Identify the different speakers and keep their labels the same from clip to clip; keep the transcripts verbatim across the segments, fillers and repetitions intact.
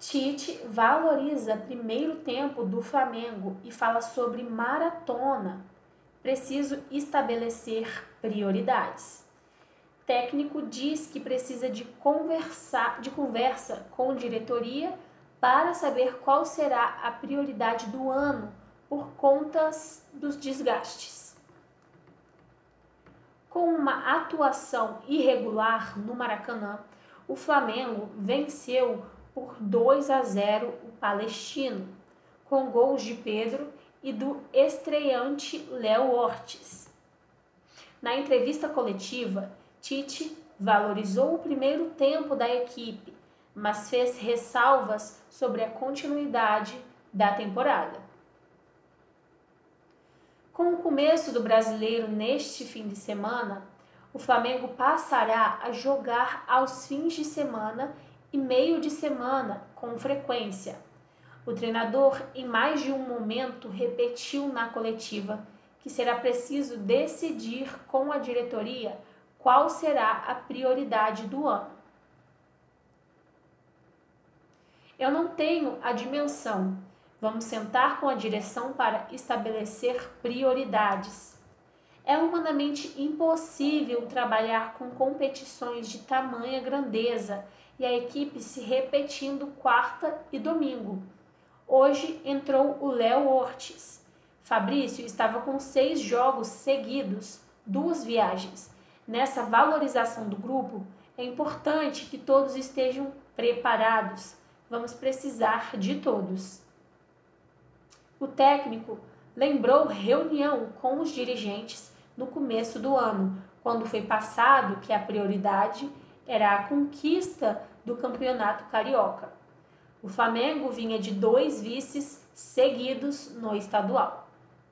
Speaker 1: Tite valoriza primeiro tempo do Flamengo e fala sobre maratona. Preciso estabelecer prioridades. Técnico diz que precisa de, conversar, de conversa com diretoria para saber qual será a prioridade do ano por conta dos desgastes. Com uma atuação irregular no Maracanã, o Flamengo venceu por dois a zero o Palestino, com gols de Pedro e do estreante Léo Ortiz. Na entrevista coletiva, Tite valorizou o primeiro tempo da equipe, mas fez ressalvas sobre a continuidade da temporada. Com o começo do Brasileiro neste fim de semana, o Flamengo passará a jogar aos fins de semana e meio de semana com frequência. O treinador, em mais de um momento, repetiu na coletiva que será preciso decidir com a diretoria qual será a prioridade do ano. Eu não tenho a dimensão. Vamos sentar com a direção para estabelecer prioridades. É humanamente impossível trabalhar com competições de tamanha grandeza e a equipe se repetindo quarta e domingo. Hoje entrou o Léo Ortiz. Fabrício estava com seis jogos seguidos, duas viagens. Nessa valorização do grupo, é importante que todos estejam preparados. Vamos precisar de todos. O técnico lembrou reunião com os dirigentes no começo do ano, quando foi passado que a prioridade era a conquista do Campeonato Carioca. O Flamengo vinha de dois vices seguidos no estadual.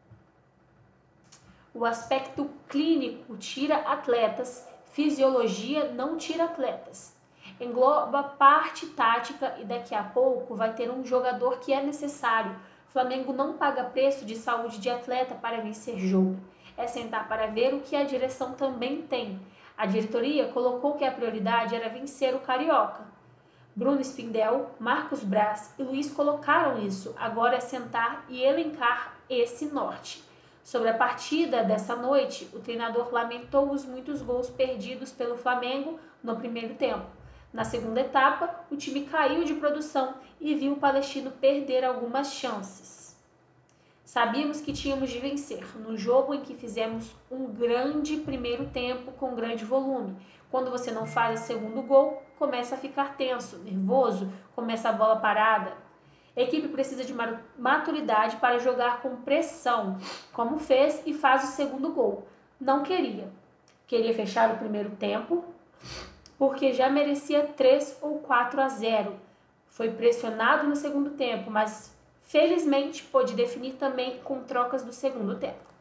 Speaker 1: O aspecto clínico tira atletas, fisiologia não tira atletas. Engloba parte tática e daqui a pouco vai ter um jogador que é necessário. O Flamengo não paga preço de saúde de atleta para vencer jogo. É sentar para ver o que a direção também tem. A diretoria colocou que a prioridade era vencer o Carioca. Bruno Spindel, Marcos Braz e Luiz colocaram isso. Agora é sentar e elencar esse norte. Sobre a partida dessa noite, o treinador lamentou os muitos gols perdidos pelo Flamengo no primeiro tempo. Na segunda etapa, o time caiu de produção e viu o Palestino perder algumas chances. Sabíamos que tínhamos de vencer, no jogo em que fizemos um grande primeiro tempo com grande volume. Quando você não faz o segundo gol, começa a ficar tenso, nervoso, começa a bola parada. A equipe precisa de maturidade para jogar com pressão, como fez e faz o segundo gol. Não queria. Queria fechar o primeiro tempo, porque já merecia três ou quatro a zero. Foi pressionado no segundo tempo, mas felizmente pôde definir também com trocas do segundo tempo.